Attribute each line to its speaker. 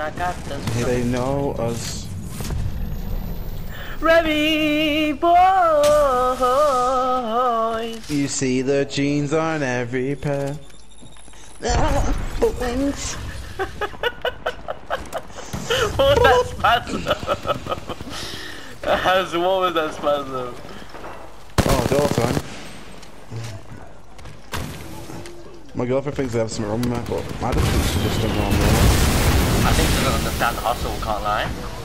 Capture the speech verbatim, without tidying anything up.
Speaker 1: I got this.
Speaker 2: Hey, they know us.
Speaker 1: Remy Boysss.
Speaker 2: You see the jeans on every pair. Wings.
Speaker 1: What was that spasm? As what was that spasm?
Speaker 2: Oh, door time. My girlfriend thinks I have something wrong with me, but I don't think she's just done wrong.
Speaker 1: I think she doesn't understand hustle, can't lie.